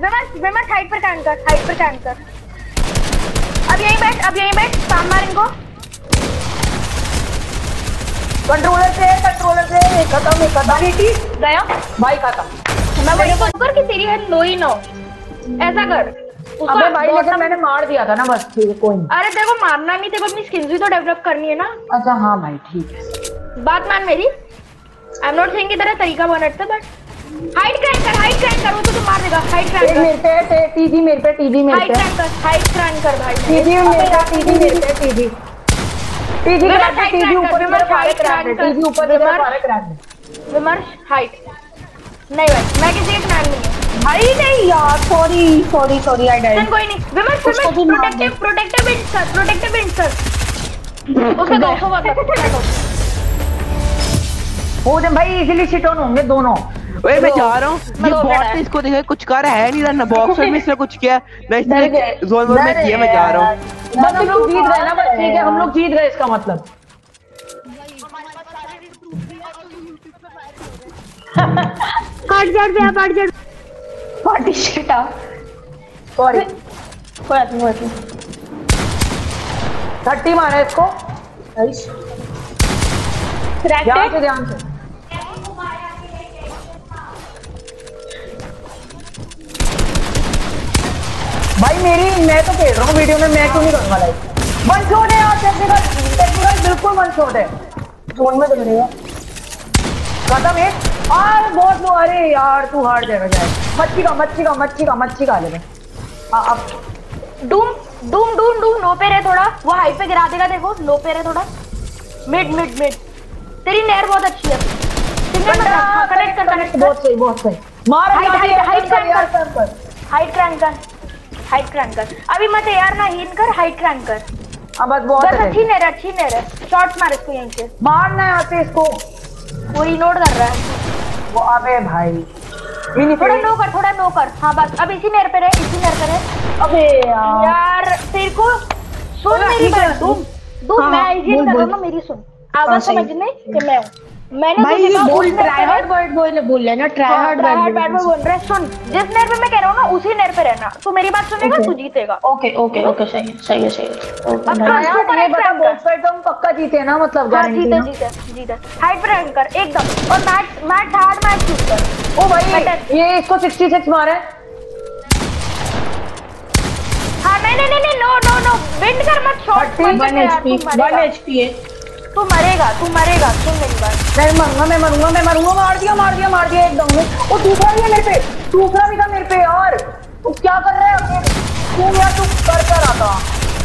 विमर्श हाइट पर कैंप कर, हाइट पर कैंप कर। अब यहीं बैठ, स्पैम मार इनको। कंट्रोलर से खत्म गया भाई खत्म। मैं वही सोच कर कि तेरी हेड लो ही ना हो, ऐसा कर। अबे भाई लेकिन मैंने मार दिया था ना, बस ठीक है कोई नहीं। अरे तेरे को मारना नहीं, तेरे को अपनी स्किल्स भी तो डेवलप करनी है ना। अच्छा हाँ भाई ठीक है, बात मान मेरी। आई एम नॉट सेइंग कि तेरा तरीका बहुत अच्छा, बट हाइट क्रैंक कर, वो तो मार देगा। हाइट क्रैंक कर, मेरे पे टीजी मेरे पे हाइट क्रैंक कर भाई। टीजी मेरे पे टीजी ऊपर मेरा फायर क्रैक है, टीजी ऊपर मेरा फायर क्रैक है। विमर्श हाइट नहीं भाई, मैं किसी के फैन नहीं हूं भाई। नहीं यार, सॉरी आई डाइड। कोई नहीं। विमर्श प्रोटेक्टिव इंट कर उसका 200 हो जाए भाई, इजीली शिट ऑन होंगे दोनों। ओए मैं जा रहा हूँ, ये बॉट ने इसको देखा कुछ कर है नहीं ना, बॉक्सर में इसने कुछ किया ना, इसने जोन वोन में किया। मैं जा रहा हूँ, बस हम लोग जीत गए ना, बस ठीक है हम लोग जीत गए, इसका मतलब। पार्टी शिटा सॉरी 30 मारा इसको। ध्यान से भाई मैं तो खेल रहा हूँ वीडियो में, मैं क्यों नहीं करूँगा लाइक। वन शॉट है यार, टेक्निकल बिल्कुल वन शॉट है। जोन में तो रहेगा, खत्म है। बहुत लो, अरे यार तू हार जाएगा शायद। मच्छी खा लेगा। अब डूम लो पे रहे थोड़ा, वो हाइट पे गिरा देगा। देखो लो पे रहे थोड़ा, मिड तेरी नेयर बहुत अच्छी है। कनेक्ट बहुत सही मार। हाइट क्रैंक कर अभी मत यार ना, हील कर, हाइट क्रैंक कर। अब बस बहुत अच्छी नेयर है। शॉट मार इसको यहीं से, मारना है यहाँ से इसको। वो रीलोड कर रहा है वो। अबे भाई थोड़ा नो कर। हाँ बस अब इसी नेयर पे रहे। अबे यार तेरे को सुन मेरी बात, तुम मैं आइजिन कर रहा हूँ, मेरी सुन आवाज समझने कि मैं हूँ। मैंने भाई ये बोल ट्राई हार्ड वर्ड बोल लेना, ट्राई हार्ड वर्ड बोल रहा है। सुन, जिस नेर पे मैं कह रहा हूँ ना उसी नेर पे रहना। तू मेरी बात सुनेगा, तू जीतेगा। ओके सही है। ये बता बोथ साइड हम पक्का जीते ना, मतलब गारंटी ना। जीते हाइट पे रैंक कर एकदम, और मैच हार्ड मैच शूट कर। ओ भाई ये इसको 66 मारा है। हाँ नहीं नो विंड कर मत, शॉट 1 HP है। तू मरेगा, सुन मेरी बात। मैं मरूंगा। मार दिया एकदम में। वो दूसरा भी है मेरे पे, दूसरा भी था मेरे पे यार। तू क्या कर रहा है तू कर रहा था।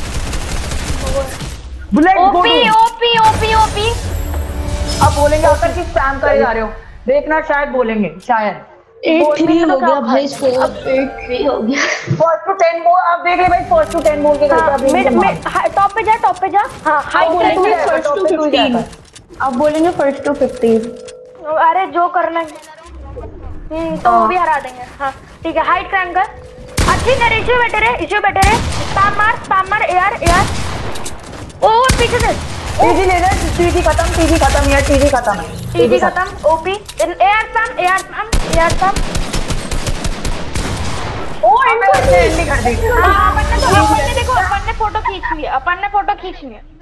ओपी अब बोलेंगे आकर कि स्पैम करे जा रहे हो, देखना शायद बोलेंगे, शायद 8-3 हो गया भाई, स्कोर 8-3 हो गया। फर्स्ट टू 10 बोल, आप देख ले भाई, फर्स्ट टू 10 बोल के टॉप पे जा। हाँ हाइट बोलेंगे फर्स्ट टू 15। अब बोलेंगे फर्स्ट टू 15। अरे जो करना तो वो भी हरा देंगे। हाँ ठीक है, हाइट क्रैंक कर। अच्छी कर, इश्यू बेटर है। स्पैम मार यार। ओ पीछे से टीजी खत्म यार, टीजी खत्म। OP AR spam. ओ एंड कर दी। अपन ने फोटो खींच लिया।